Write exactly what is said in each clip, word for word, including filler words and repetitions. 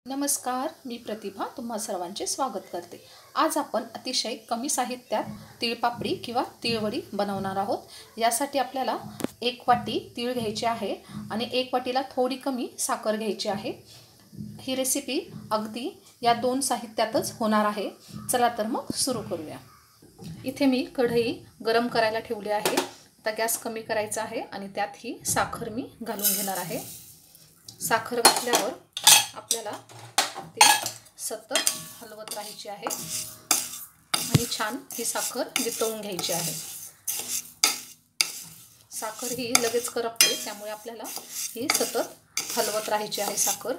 नमस्कार, मी प्रतिभा तुम्हा सर्वांचे स्वागत करते। आज आपण अतिशय कमी साहित्यात तिळपापडी किंवा तिळवडी बनवणार आहोत। यासाठी आपल्याला एक वाटी तीळ घ्यायचे आहे आणि एक वाटीला थोडी कमी साखर घ्यायची आहे। ही रेसिपी अगदी या दोन साहित्यातच होणार आहे। चला तर मग सुरू करूया। इथे मी कढई गरम करायला ठेवली आहे। आता गॅस कमी करायचा आहे आणि त्यात ही साखर मी घालून घेणार आहे। साखर घातल्यावर आपल्याला ते सतत हलवत राहायची आहे आणि छान ही साखर वितळून घ्यायची आहे। साखर ही लगेच करपते, त्यामुळे आपल्याला ही सतत हलवत राहायची आहे साखर।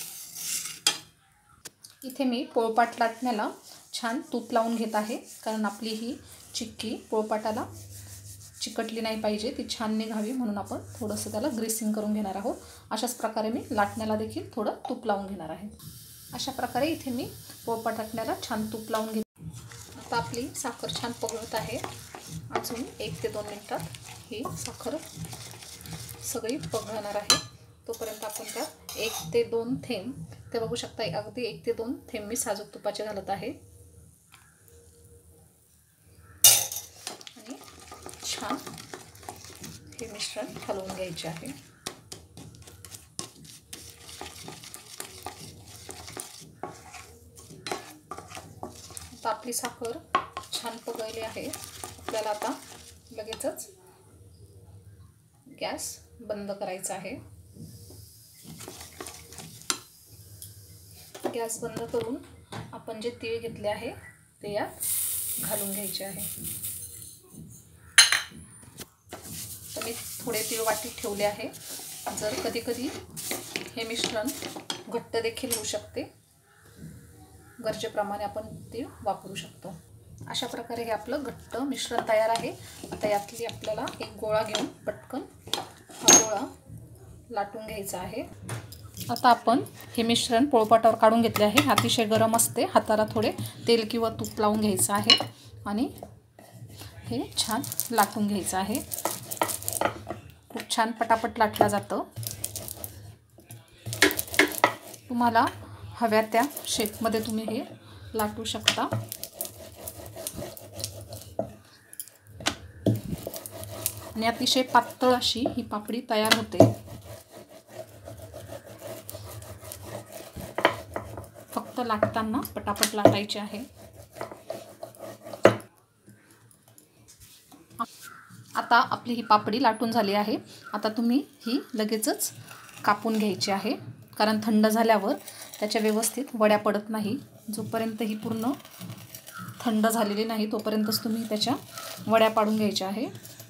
इथे मी पोळपाट लाटण्याला छान तूप लावून घेत आहे, कारण आपली ही चिक्की पोळपाटाला चिकटली नाही पाहिजे, ती छान निघावी म्हणून आपण थोडंसं त्याला ग्रीसिंग करून घेणार आहोत। अशाच प्रकारे मी लाटण्याला देखील थोडं तूप लावून घेणार आहे। अशा प्रकारे इथे मी पोळपाट लाटण्याला छान तूप लावून घेते। आता आपली साखर छान पगळत आहे। अजून एक ते दोन मिनिटात ही साखर सगळी पगळणार आहे। तोपर्यंत आपण त्यात एक ते दोन थेंब, ते बघू शकता अगदी एक ते दोन थेंब मी साजूक तुपाचे घालत आहे आणि छान हे मिश्रण हलवून घ्यायचे आहे। आता आपली साखर छान पगळली आहे। आपल्याला आता लगेचच गॅस बंद करायचा आहे। गॅस बंद करून आपण जे तीळ घेतले आहे ते यात घालून घ्यायचे आहे। तर मी थोडे तीळ वाटीत ठेवले आहे। जर कधी कधी हे मिश्रण घट्ट देखील होऊ शकते, गरजेप्रमाणे आपण तीळ वापरू शकतो। अशा प्रकारे हे आपलं घट्ट मिश्रण तयार आहे। आता यातली आपल्याला एक गोळा घेऊन पटकन हा गोळा लाटून घ्यायचा आहे। आता आपण हे मिश्रण पोळपाटावर काढून घेतले आहे। अतिशय गरम असते, हाताला थोडे तेल किंवा तूप लावून घ्यायचं आहे आणि हे छान लाटून घ्यायचं आहे। खूप छान पटापट लाटलं जातं। तुम्हाला हव्या त्या शेपमध्ये तुम्ही हे लाटू शकता। आणि अतिशय पातळ अशी ही पापडी तयार होते। फक्त लाटताना पटापट लाटायचे आहे। आता आपली ही पापडी लाटून झाली आहे। आता तुम्ही ही लगेचच कापून घ्यायची आहे, कारण थंड झाल्यावर त्याच्या व्यवस्थित वड्या पडत नाही। जोपर्यंत ही पूर्ण थंड झालेली नाही तोपर्यंतच तुम्ही त्याच्या वड्या पाडून घ्यायच्या आहे।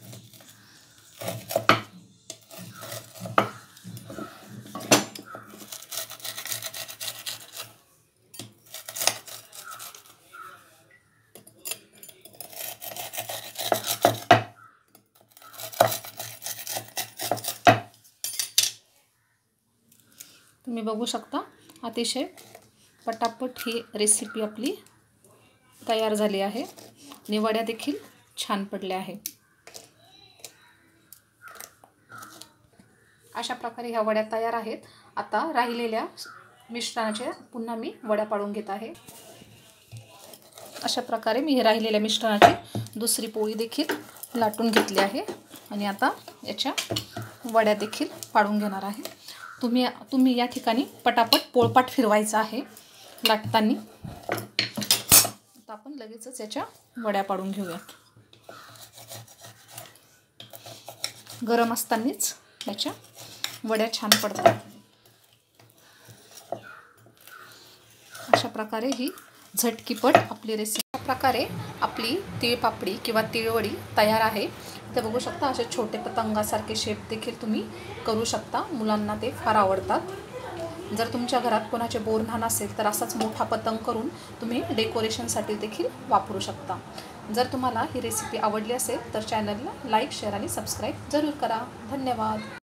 तुम्ही बघू शकता अतिशय पटापट ही रेसिपी आपली तयार झाली आहे आणि वड्या देखील छान पडल्या आहे। अशा प्रकारे ह्या वड्या तयार आहेत। आता राहिलेल्या मिश्रणाच्या पुन्हा मी वड्या पाडून घेत आहे। अशा प्रकारे मी हे राहिलेल्या मिश्रणाची दुसरी पोळी देखील लाटून घेतली आहे आणि आता याच्या वड्या देखील पाडून घेणार आहे। तुम्ही तुम्ही या ठिकाणी पटापट पोळपाट फिरवायचा आहे लाटताना। आता आपण लगेचच याच्या वड्या पाडून घेऊयात। गरम असतानाच याच्या वड्या छान पडतात। अशा प्रकारे ही झटकीपट आपली रेसिपी प्रकारे आपली तिळपापडी किंवा तिळवडी तयार आहे। ते बघू शकता असे छोटे पतंगासारखे शेप देखील तुम्ही करू शकता। मुलांना ते फार आवडतात। जर तुमच्या घरात कोणाचे बोरन्हाण असेल तर असाच मोठा पतंग करून तुम्ही डेकोरेशनसाठी देखील वापरू शकता। जर तुम्हाला ही रेसिपी आवडली असेल तर चॅनलला लाईक, शेअर आणि सबस्क्राईब जरूर करा। धन्यवाद।